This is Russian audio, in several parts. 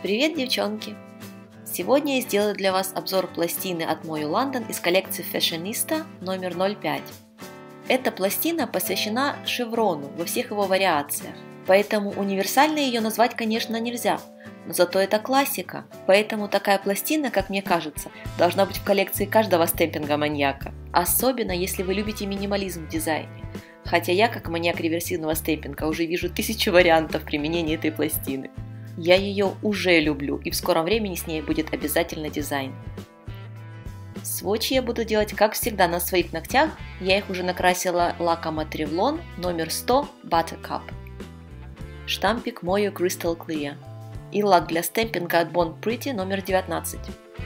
Привет, девчонки! Сегодня я сделаю для вас обзор пластины от Moyo London из коллекции Fashionista номер 05. Эта пластина посвящена шеврону во всех его вариациях, поэтому универсальной ее назвать, конечно, нельзя, но зато это классика, поэтому такая пластина, как мне кажется, должна быть в коллекции каждого стемпинга-маньяка, особенно если вы любите минимализм в дизайне. Хотя я, как маньяк реверсивного стемпинга, уже вижу 1000 вариантов применения этой пластины. Я ее уже люблю, и в скором времени с ней будет обязательно дизайн. Сводчи я буду делать, как всегда, на своих ногтях. Я их уже накрасила лаком от Revlon номер 100 Buttercup. Штампик Moyo Crystal Clear. И лак для стемпинга от Bond Pretty номер 19.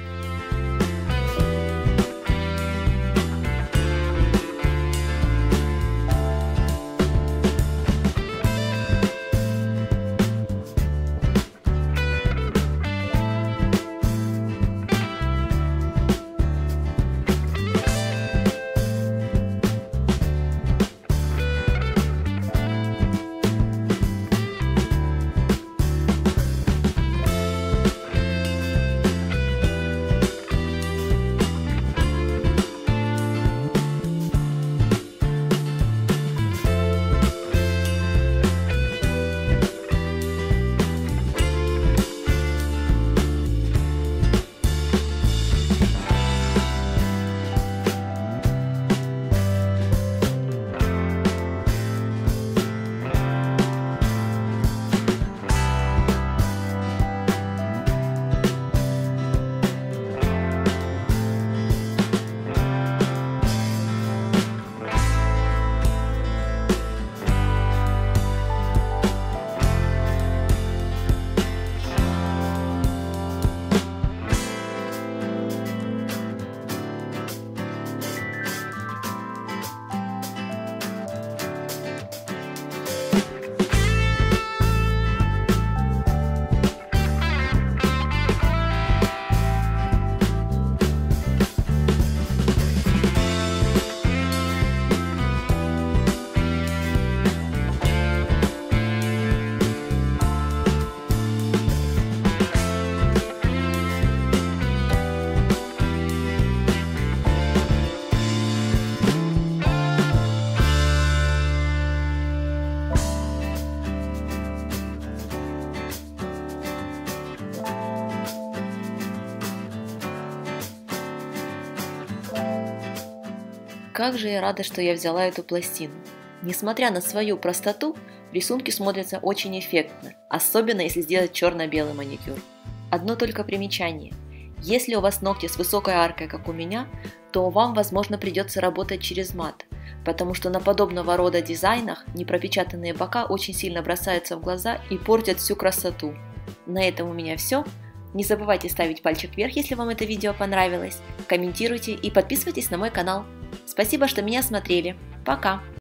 Как же я рада, что я взяла эту пластину. Несмотря на свою простоту, рисунки смотрятся очень эффектно, особенно если сделать черно-белый маникюр. Одно только примечание. Если у вас ногти с высокой аркой, как у меня, то вам, возможно, придется работать через мат, потому что на подобного рода дизайнах непропечатанные бока очень сильно бросаются в глаза и портят всю красоту. На этом у меня все. Не забывайте ставить пальчик вверх, если вам это видео понравилось, комментируйте и подписывайтесь на мой канал. Спасибо, что меня смотрели. Пока!